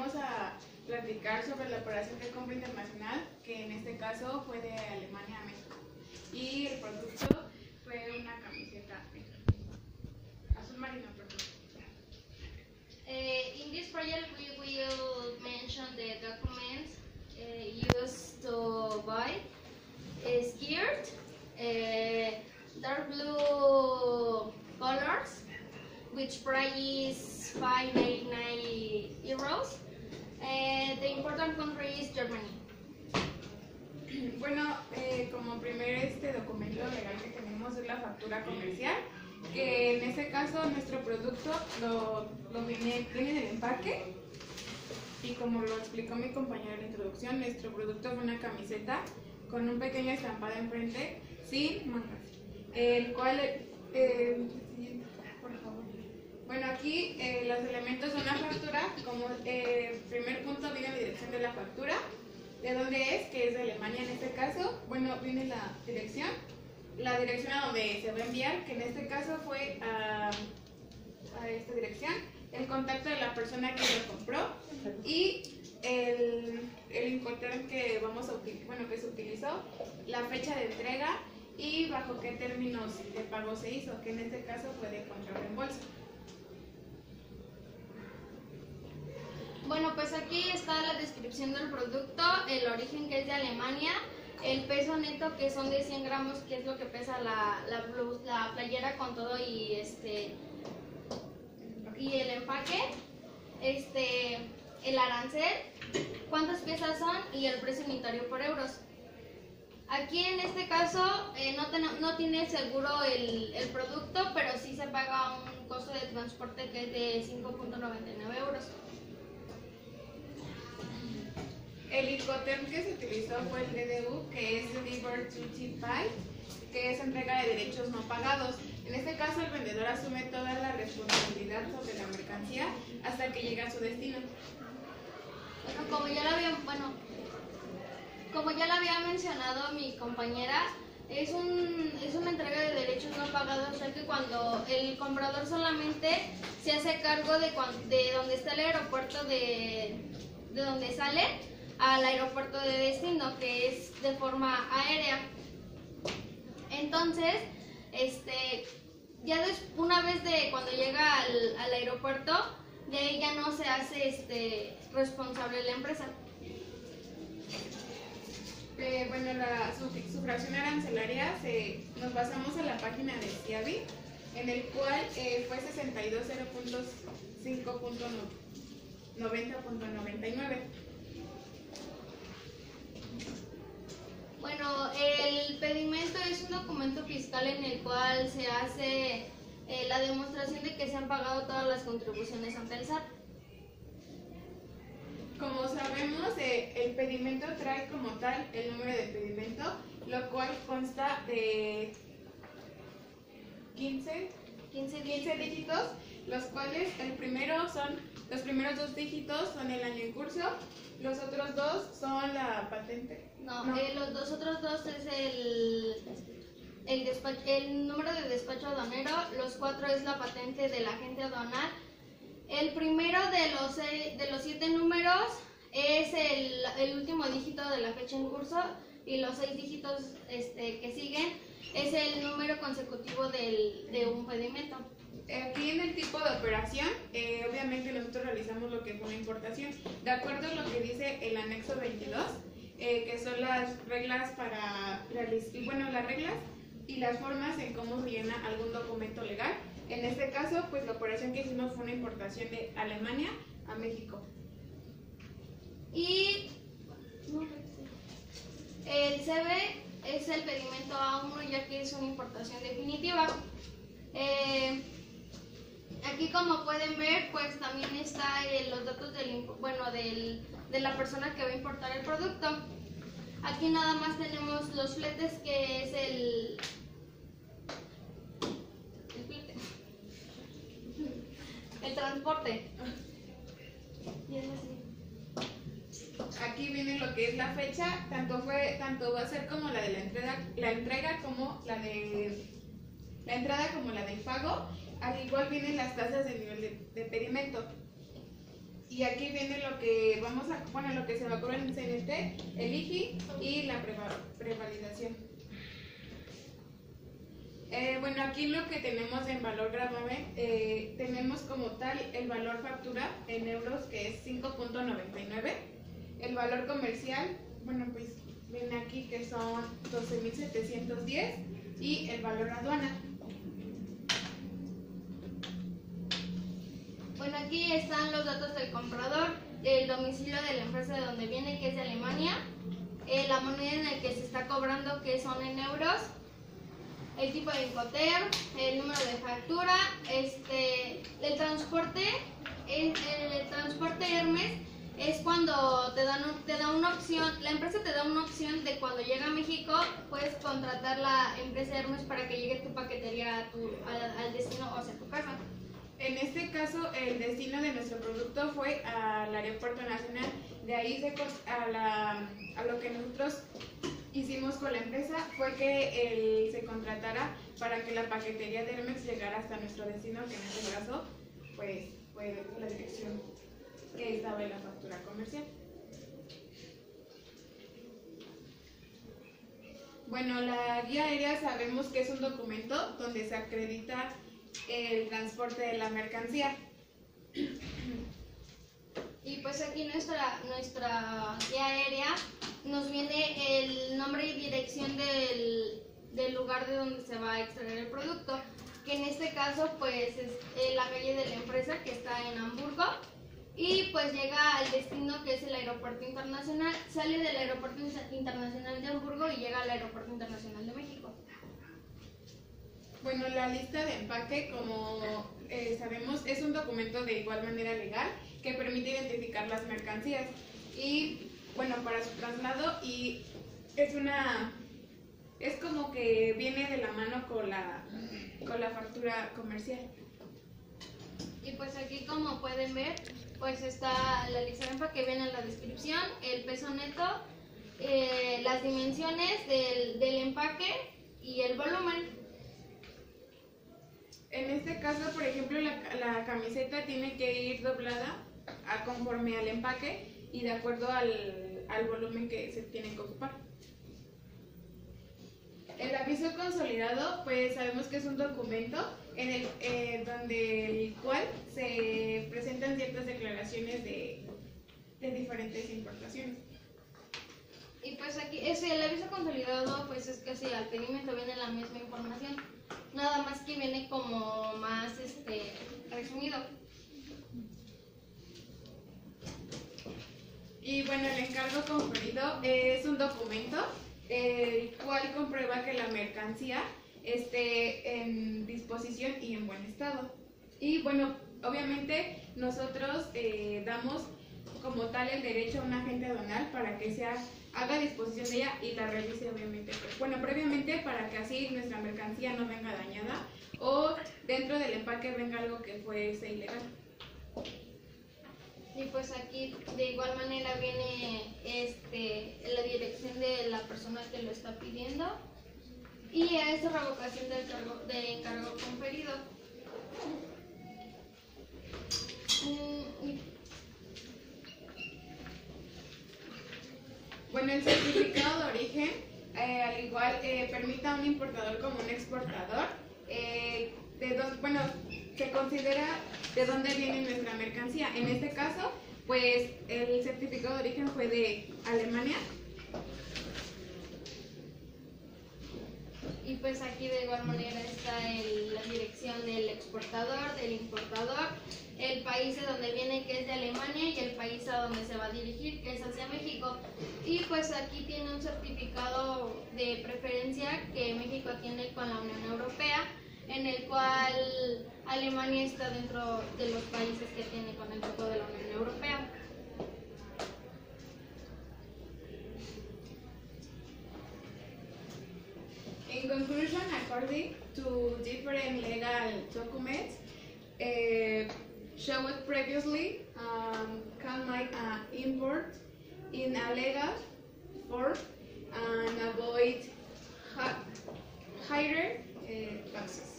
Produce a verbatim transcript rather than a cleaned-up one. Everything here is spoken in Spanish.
vamos a platicar sobre la operación de compra internacional, que en este caso fue de Alemania a México. Y el producto fue una camiseta azul marino, perdón. Uh, in this project, we will mention the documents uh, used to buy a skirt, uh, dark blue colors, which price is five ninety-nine euros. Uh, the important country is Germany. Bueno, eh, como primer este documento legal que tenemos es la factura comercial, que en este caso nuestro producto lo, lo viene, viene en el empaque, y como lo explicó mi compañera en la introducción, nuestro producto fue una camiseta con un pequeño estampado enfrente sin mangas, el cual, eh, por favor. Bueno, aquí eh, los elementos de una factura, como eh, primer punto viene la dirección de la factura, de dónde es, que es de Alemania en este caso. Bueno, viene la dirección, la dirección a donde se va a enviar, que en este caso fue a, a esta dirección, el contacto de la persona que lo compró y el, el Incoterm que vamos a bueno que se utilizó, la fecha de entrega y bajo qué términos de pago se hizo, que en este caso fue de contrarreembolso. Bueno, pues aquí está la descripción del producto, el origen que es de Alemania, el peso neto que son de cien gramos, que es lo que pesa la, la, blusa, la playera con todo y este y el empaque, este el arancel, cuántas piezas son y el precio unitario por euros. Aquí en este caso eh, no, ten, no tiene seguro el, el producto, pero sí se paga un costo de transporte que es de cinco punto noventa y nueve euros. El Incoterm que se utilizó fue el D D U, que es Delivered Duty Paid, que es entrega de derechos no pagados. En este caso, el vendedor asume toda la responsabilidad sobre la mercancía hasta que llega a su destino. Bueno, como ya lo había, bueno, como ya lo había mencionado mi compañera, es, un, es una entrega de derechos no pagados, ya que cuando el comprador solamente se hace cargo de, de donde está el aeropuerto de, de donde sale al aeropuerto de destino, que es de forma aérea. Entonces, este, ya des, una vez de cuando llega al, al aeropuerto, de ahí ya no se hace este, responsable la empresa. Eh, bueno, la sufracción arancelaria, se, nos basamos en la página de CIABI, en el cual eh, fue sesenta y dos cero punto cinco punto noventa punto noventa y nueve. Bueno, el pedimento es un documento fiscal en el cual se hace eh, la demostración de que se han pagado todas las contribuciones ante el S A T. Como sabemos, eh, el pedimento trae como tal el número de pedimento, lo cual consta de quince, quince, quince dígitos, los cuales el primero son, los primeros dos dígitos son el año en curso, los otros dos son la patente. No, no. Eh, los dos otros dos es el, el, despacho, el número de despacho aduanero, los cuatro es la patente del agente aduanal. El primero de los, seis, de los siete números es el, el último dígito de la fecha en curso y los seis dígitos este, que siguen es el número consecutivo del, de un pedimento. Aquí en el tipo de operación, eh, obviamente nosotros realizamos lo que fue una importación. De acuerdo a lo que dice el anexo veintidós, eh, que son las reglas para realizar, bueno, las reglas y las formas en cómo se llena algún documento legal. En este caso, pues la operación que hicimos fue una importación de Alemania a México. Y el C B es el pedimento A uno, ya que es una importación definitiva. Eh, aquí, como pueden ver, pues también está eh, los datos del, bueno, del, de la persona que va a importar el producto. Aquí nada más tenemos los fletes, que es el el transporte. Y es así. Aquí viene lo que es la fecha, tanto fue, tanto va a ser como la de la entrega, la entrega como la de la entrada como la del pago. Al igual vienen las tasas de nivel de, de pedimento. Y aquí viene lo que vamos a, bueno, lo que se va a cobrar en C N T, el I G I y la prevalidación. Eh, bueno, aquí lo que tenemos en valor gravamen, eh, tenemos como tal el valor factura en euros, que es cinco punto noventa y nueve. El valor comercial, bueno, pues viene aquí que son doce mil setecientos diez, y el valor aduana. Bueno, aquí están los datos del comprador, el domicilio de la empresa de donde viene, que es de Alemania, eh, la moneda en la que se está cobrando, que son en euros, el tipo de Incoterm, el número de factura, este, el transporte, el, el transporte Hermes es cuando te dan un, te da una opción, la empresa te da una opción de cuando llega a México, puedes contratar la empresa Hermes para que llegue tu paquetería a tu, a, al destino, o sea, a tu casa. En este caso, el destino de nuestro producto fue al aeropuerto nacional. De ahí se, a, la, a lo que nosotros hicimos con la empresa fue que él se contratara para que la paquetería de Hermes llegara hasta nuestro destino, que en este caso pues, fue la dirección que estaba en la factura comercial. Bueno, la guía aérea sabemos que es un documento donde se acredita el transporte de la mercancía. Y pues aquí nuestra, nuestra guía aérea nos viene el nombre y dirección del, del lugar de donde se va a extraer el producto, que en este caso pues es la calle de la empresa, que está en Hamburgo, y pues llega al destino, que es el aeropuerto internacional, sale del aeropuerto internacional de Hamburgo y llega al aeropuerto internacional de México. Bueno, la lista de empaque, como eh, sabemos, es un documento de igual manera legal que permite identificar las mercancías y, bueno, para su traslado, y es una, es como que viene de la mano con la, con la factura comercial. Y pues aquí, como pueden ver, pues está la lista de empaque, viene en la descripción, el peso neto, eh, las dimensiones del, del empaque y el volumen. En este caso, por ejemplo, la, la camiseta tiene que ir doblada a conforme al empaque y de acuerdo al, al volumen que se tiene que ocupar. El aviso consolidado, pues sabemos que es un documento en el eh, donde el cual se presentan ciertas declaraciones de, de diferentes importaciones. Y pues aquí, ese, el aviso consolidado, pues es casi al perímetro viene la misma información, nada más que viene como más este resumido. Y bueno, el encargo conferido es un documento el cual comprueba que la mercancía esté en disposición y en buen estado. Y bueno, obviamente nosotros eh, damos como tal el derecho a un agente aduanal para que sea haga disposición de ella y la revise, obviamente, pues, bueno, previamente, para que así nuestra mercancía no venga dañada o dentro del empaque venga algo que fuese ilegal. Y pues aquí de igual manera viene este la dirección de la persona que lo está pidiendo y es revocación del cargo, de encargo conferido. Mm, Bueno, el certificado de origen, eh, al igual, eh, permite a un importador como un exportador, eh, de dos, bueno, se considera de dónde viene nuestra mercancía. En este caso, pues el certificado de origen fue de Alemania. Y pues aquí de igual manera está el, la dirección del exportador, del importador, el país de donde viene, que es de Alemania, y el país a donde se va a dirigir, que es hacia México. Y pues aquí tiene un certificado de preferencia que México tiene con la Unión Europea, en el cual Alemania está dentro de los países que tiene con el Tratado de la Unión Europea. In conclusion, according to different legal documents uh, showed previously, um, can make an import in a legal form and avoid higher uh, taxes.